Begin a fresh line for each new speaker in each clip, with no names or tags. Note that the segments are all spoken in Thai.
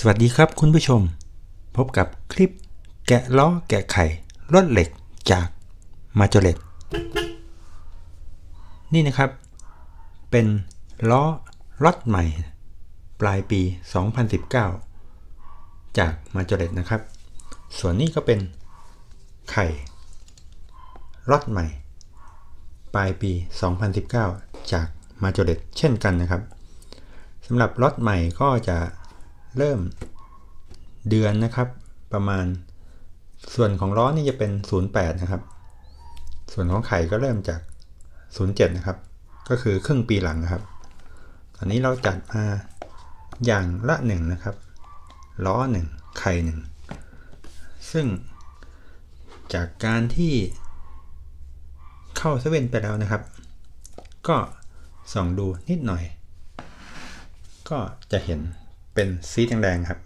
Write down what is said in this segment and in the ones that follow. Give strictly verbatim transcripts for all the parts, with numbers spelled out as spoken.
สวัสดีครับคุณผู้ชมพบกับคลิปแกะล้อแกะไขรถเหล็กจากมาโจเลตนี่นะครับเป็นล้อล็อตใหม่ปลายปีสองพันสิบเก้าจากมาโจเลตนะครับส่วนนี้ก็เป็นไข่ล็อตใหม่ปลายปีสองพันสิบเก้าจากมาโจเลตเช่นกันนะครับสำหรับล็อตใหม่ก็จะเริ่มเดือนนะครับประมาณส่วนของล้อนี่จะเป็นศูนย์แปดนะครับส่วนของไข่ก็เริ่มจากศูนย์เจ็ดนะครับก็คือครึ่งปีหลังนะครับตอนนี้เราจัดมาอย่างละหนึ่งนะครับล้อหนึ่งไข่หนึ่งซึ่งจากการที่เข้าเซเว่นไปแล้วนะครับก็ส่องดูนิดหน่อยก็จะเห็นเป็นสีแดงๆครับ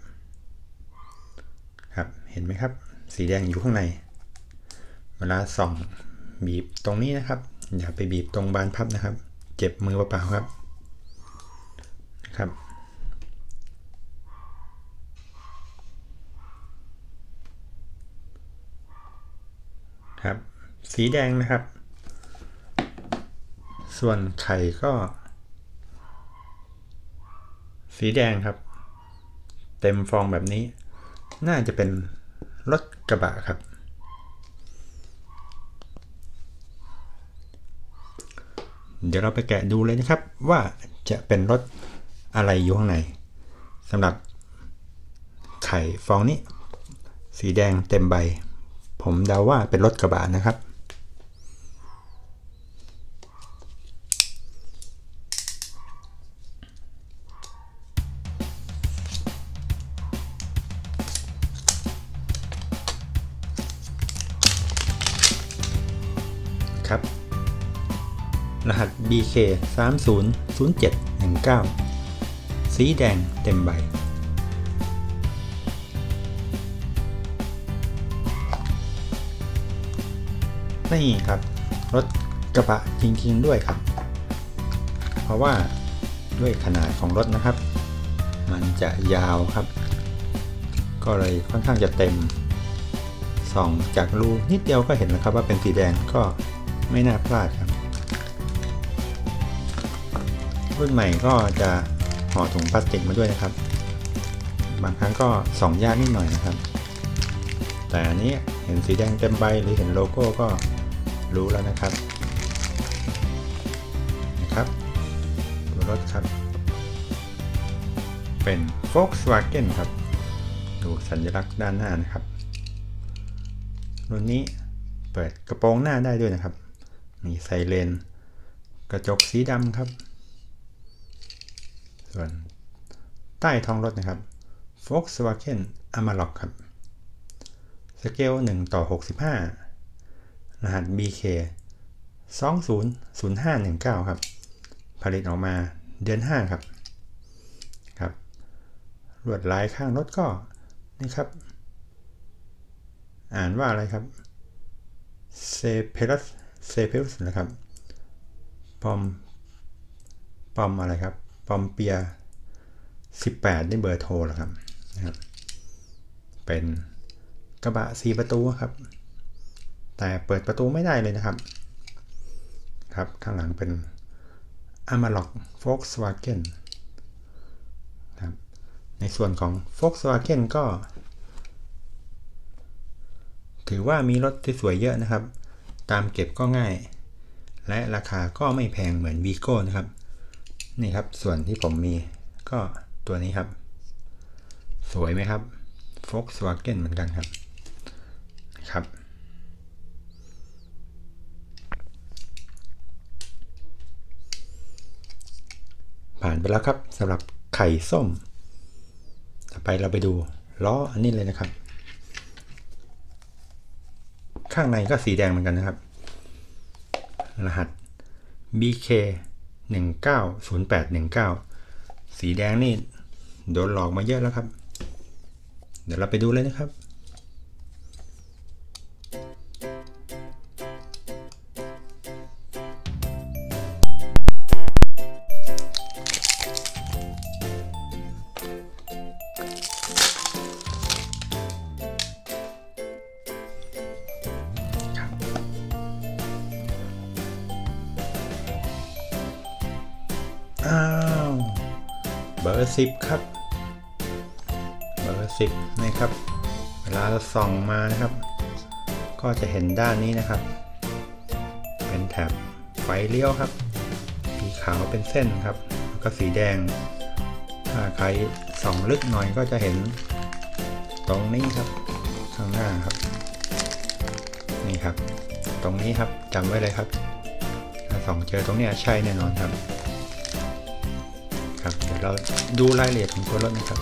ครับเห็นไหมครับสีแดงอยู่ข้างในเวลาส่องบีบตรงนี้นะครับอย่าไปบีบตรงบานพับนะครับเจ็บมือเปล่าๆครับนะครับครับสีแดงนะครับส่วนไข่ก็สีแดงครับเต็มฟองแบบนี้น่าจะเป็นรถกระบะครับเดี๋ยวเราไปแกะดูเลยนะครับว่าจะเป็นรถอะไรอยู่ข้างในสำหรับไข่ฟองนี้สีแดงเต็มใบผมเดาว่าเป็นรถกระบะนะครับครับรหัส บี เค สาม ศูนย์ ศูนย์ เจ็ด หนึ่ง เก้า สีแดงเต็มใบนี่ครับรถกระบะจริงๆด้วยครับเพราะว่าด้วยขนาดของรถนะครับมันจะยาวครับก็เลยค่อนข้างจะเต็มส่องจากรูนิดเดียวก็เห็นแล้วครับว่าเป็นสีแดงก็ไม่น่าพลาดครับรุ่นใหม่ก็จะห่อถุงพลาสติกมาด้วยนะครับบางครั้งก็ส่องยากนิดหน่อยนะครับแต่อันนี้เห็นสีแดงเต็มใบหรือเห็นโลโก้ก็รู้แล้วนะครับนะครับตัวรถครับเป็น Volkswagen ครับดูสัญลักษณ์ด้านหน้านะครับรุ่นนี้เปิดกระโปรงหน้าได้ด้วยนะครับมีไซเรนกระจกสีดำครับส่วนใต้ท้องรถนะครับ Volkswagen Amarok ครับสเกลหนึ่งต่อหกสิบห้ารหัส บี เค สอง ศูนย์ ศูนย์ ห้า หนึ่ง เก้าครับผลิตออกมาเดือนห้าครับครับลวดลายข้างรถก็นี่ครับอ่านว่าอะไรครับเซเพลัสเซเพลัสนะครับปอมปอมอะไรครับปอมเปียสิบแปดนี่เบอร์โทรเหรอครับนะครับเป็นกระบะสี่ประตูครับแต่เปิดประตูไม่ได้เลยนะครับครับข้างหลังเป็น Amarok Volkswagen ครับในส่วนของ Volkswagen ก็ถือว่ามีรถที่สวยเยอะนะครับตามเก็บก็ง่ายและราคาก็ไม่แพงเหมือน Vigo นะครับนี่ครับส่วนที่ผมมีก็ตัวนี้ครับสวยไหมครับ Volkswagen เหมือนกันครับครับผ่านไปแล้วครับสำหรับไข่ส้มต่อไปเราไปดูล้ออันนี้เลยนะครับข้างในก็สีแดงเหมือนกันนะครับรหัส บี เค หนึ่ง เก้า ศูนย์ แปด หนึ่ง เก้า สีแดงนี่โดนหลอกมาเยอะแล้วครับเดี๋ยวเราไปดูเลยนะครับอร์สิบครับเบอร์สิบนะครับเวลาเราส่องมานะครับก็จะเห็นด้านนี้นะครับเป็นแถบไฟเลี้ยวครับสีขาวเป็นเส้นครับแล้วก็สีแดงถ้าใครส่องลึกหน่อยก็จะเห็นตรงนี้ครับข้างหน้าครับนี่ครับตรงนี้ครับจำไว้เลยครับถ้าส่องเจอตรงนี้ใช่แน่นอนครับครับเดี๋ยวเราดูรายละเอียดของตัวรถนะครับ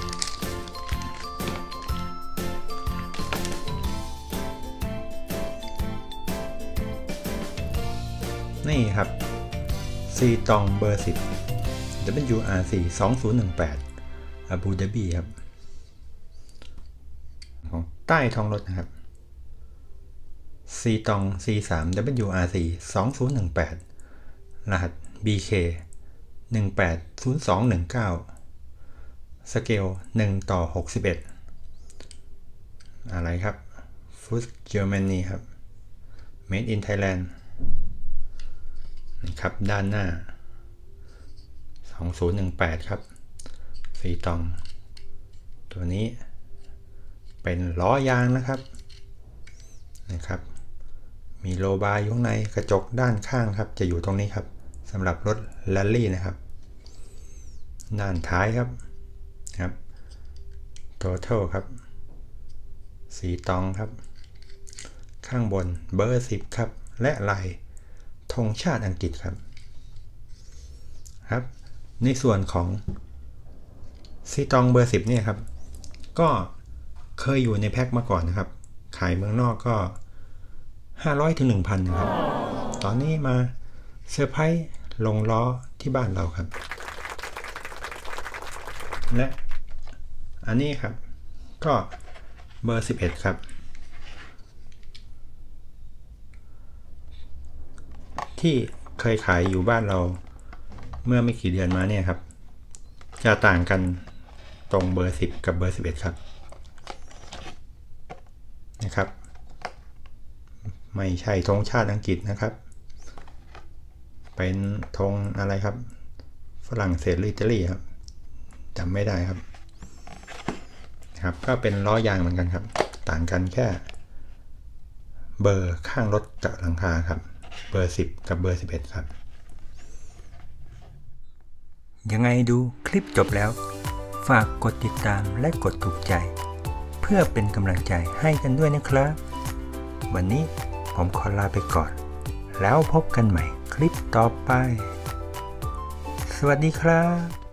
นี่ครับซีตองเบอร์สิบ ดับเบิลยู อาร์ ซี สองศูนย์หนึ่งแปด อาบูดาบีครับของใต้ท้องรถนะครับซีตอง ซี สาม ดับเบิลยู อาร์ ซี สองศูนย์หนึ่งแปด รหัส บี เค หนึ่งแปดศูนย์สองหนึ่งเก้า สเกลหนึ่งต่อหกสิบเอ็ดอะไรครับฟุตเยอรมนีครับ Made in Thailand นะครับด้านหน้าสองศูนย์หนึ่งแปดครับซีตองตัวนี้เป็นล้อยางนะครับนะครับมีโลบาร์อยู่ข้างในกระจกด้านข้างครับจะอยู่ตรงนี้ครับสำหรับรถแรลลี่นะครับด้านท้ายครับครับ Total ครับสีตองครับข้างบนเบอร์สิบครับและลายธงชาติอังกฤษครับครับในส่วนของซีตองเบอร์สิบเนี่ยครับก็เคยอยู่ในแพ็คมาก่อนนะครับขายเมืองนอกก็ห้าร้อยถึง หนึ่งพัน นะครับตอนนี้มาเซอร์ไพรส์ลงล้อที่บ้านเราครับและอันนี้ครับก็เบอร์สิบเอ็ดครับที่เคยขายอยู่บ้านเราเมื่อไม่กี่เดือนมาเนี่ยครับจะต่างกันตรงเบอร์สิบกับเบอร์สิบเอ็ดครับนะครับไม่ใช่ธงชาติอังกฤษนะครับเป็นธงอะไรครับฝรั่งเศสหรืออิตาลีครับจำไม่ได้ครับครับก็เป็นล้อยางเหมือนกันครับต่างกันแค่เบอร์ข้างรถกับหลังคาครับเบอร์สิบกับเบอร์สิบเอ็ดครับยังไงดูคลิปจบแล้วฝากกดติดตามและกดถูกใจเพื่อเป็นกำลังใจให้กันด้วยนะครับวันนี้ผมขอลาไปก่อนแล้วพบกันใหม่คลิปต่อไปสวัสดีครับ